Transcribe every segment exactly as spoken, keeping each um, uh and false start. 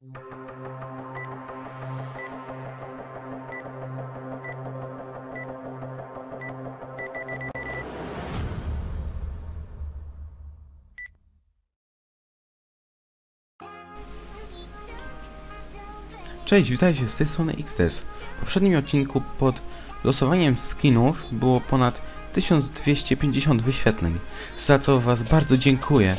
Cześć, witajcie, z tej strony X D S. W poprzednim odcinku pod losowaniem skinów było ponad tysiąc dwieście pięćdziesiąt wyświetleń, za co was bardzo dziękuję.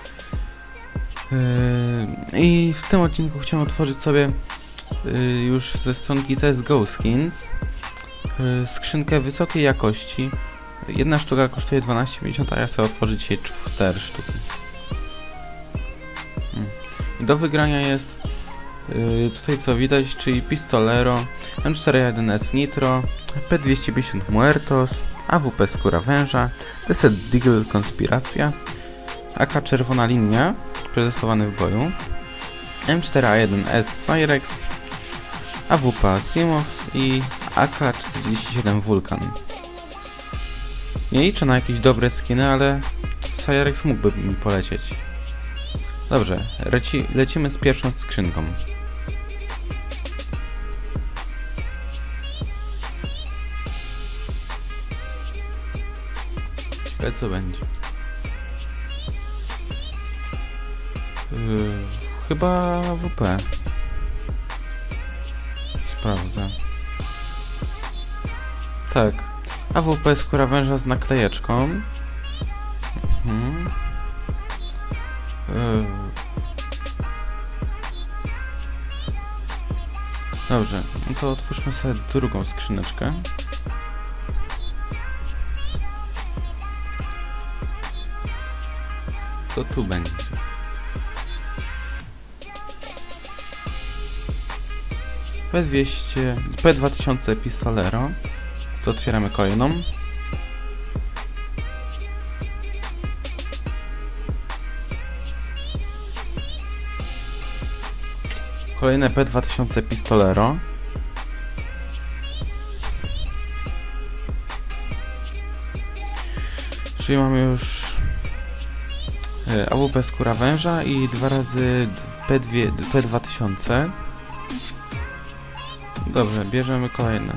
Yy, I w tym odcinku chciałem otworzyć sobie yy, już ze stronki C S G O Skins yy, skrzynkę wysokiej jakości. Jedna sztuka kosztuje dwanaście pięćdziesiąt, a ja chcę otworzyć dzisiaj cztery sztuki. Hmm. Do wygrania jest Yy, tutaj co widać, czyli Pistolero, M cztery A jeden S Nitro, P dwieście pięćdziesiąt Muertos, A W P Skóra Węża, Desert Deagle Konspiracja, A K Czerwona Linia, przetestowany w boju, M cztery A jeden S Cyrex, A W P Asimov i A K czterdzieści siedem Vulcan. Nie liczę na jakieś dobre skiny, ale Cyrex mógłby mi polecieć. Dobrze, leci, lecimy z pierwszą skrzynką. Ciekawe co będzie. Yy, chyba A W P. Sprawdzę. Tak. A W P Skóra Węża z naklejeczką. Mhm. Yy. Dobrze, no to otwórzmy sobie drugą skrzyneczkę. Co tu będzie? P dwieście, P dwa tysiące Pistolero. To otwieramy kolejną. Kolejne P dwa tysiące Pistolero. Czyli mamy już A W P Skóra Węża i dwa razy P dwa tysiące. Dobrze, bierzemy kolejne.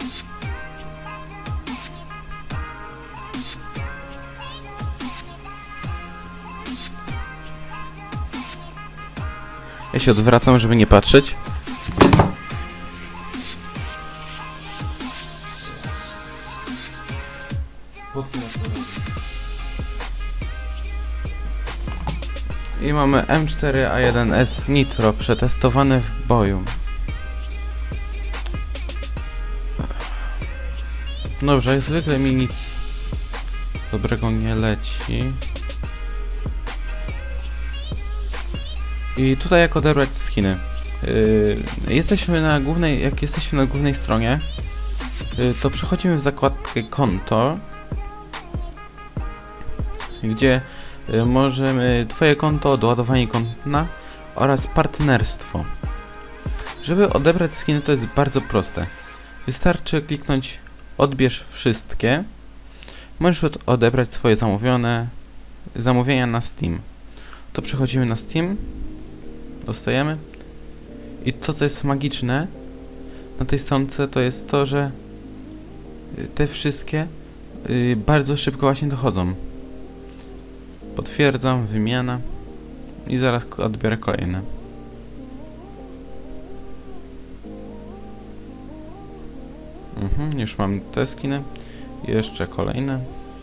Ja się odwracam, żeby nie patrzeć. I mamy M cztery A jeden S Nitro przetestowany w boju. Dobrze, jak zwykle mi nic dobrego nie leci. I tutaj jak odebrać skiny. Yy, jesteśmy na głównej, jak jesteśmy na głównej stronie, yy, to przechodzimy w zakładkę konto, gdzie yy, możemy twoje konto, doładowanie konta oraz partnerstwo. Żeby odebrać skiny, to jest bardzo proste. Wystarczy kliknąć odbierz wszystkie. Możesz odebrać swoje zamówione zamówienia na Steam. To przechodzimy na Steam. Dostajemy. I to, co jest magiczne na tej stronce, to jest to, że te wszystkie yy, bardzo szybko właśnie dochodzą. Potwierdzam, wymiana i zaraz odbiorę kolejne. Mhm, już mam te skiny. Jeszcze kolejne.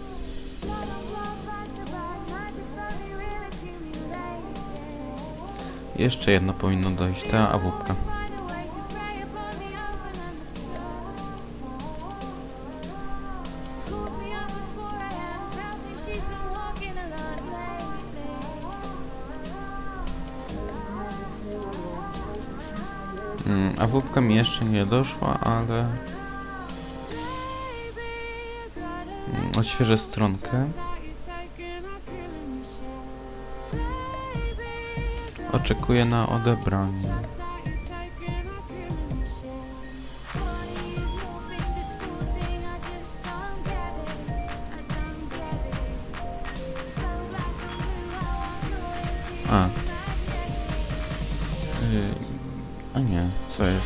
Jeszcze jedno powinno dojść, ta A W P. Hmm, A W P mi jeszcze nie doszła, ale... Hmm, odświeżę stronkę. Oczekuję na odebranie. A. Yy, a nie, co jest?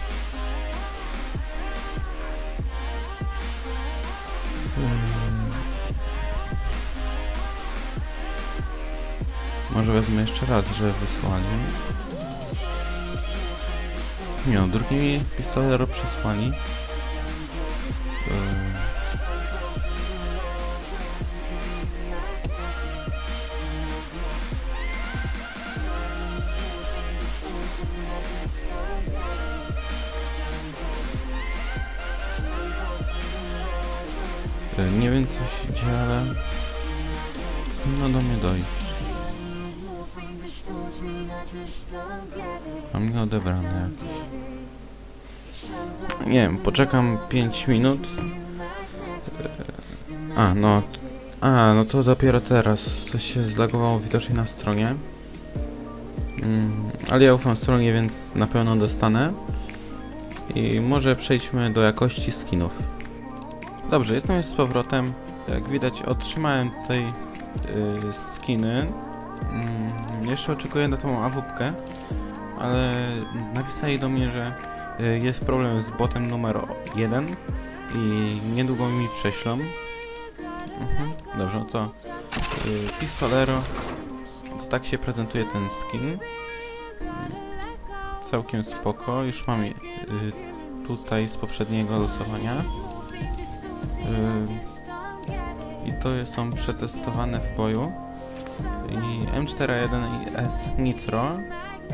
Yy, może wezmę jeszcze raz, że wysłali. Nie no, drugi mi pistolero przesłali. Yy. Nie wiem co się dzieje, ale powinno do mnie dojść. Mam nie odebrane jakieś. Nie wiem, poczekam pięć minut. A, no. A, no to dopiero teraz. Coś się zlagowało widocznie na stronie. Mm, ale ja ufam stronie, więc na pewno dostanę. I może przejdźmy do jakości skinów. Dobrze, jestem już z powrotem. Jak widać, otrzymałem tutaj yy, skiny. Yy, jeszcze oczekuję na tą awupkę, ale napisali do mnie, że yy, jest problem z botem numer jeden i niedługo mi prześlą. Mhm, dobrze, to yy, pistolero. To tak się prezentuje ten skin. Yy, całkiem spoko. Już mam yy, tutaj z poprzedniego losowania. Yy, I to są przetestowane w boju. I M cztery A jeden S Nitro. Yy,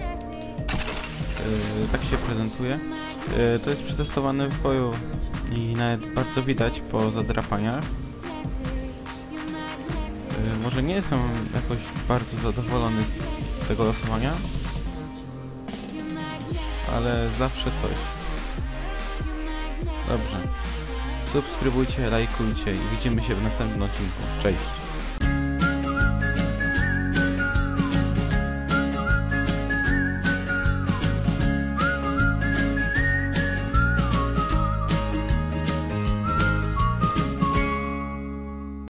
tak się prezentuje. Yy, to jest przetestowane w boju i nawet bardzo widać po zadrapaniach. Yy, może nie jestem jakoś bardzo zadowolony z tego losowania, ale zawsze coś. Dobrze. Subskrybujcie, lajkujcie i widzimy się w następnym odcinku. Cześć!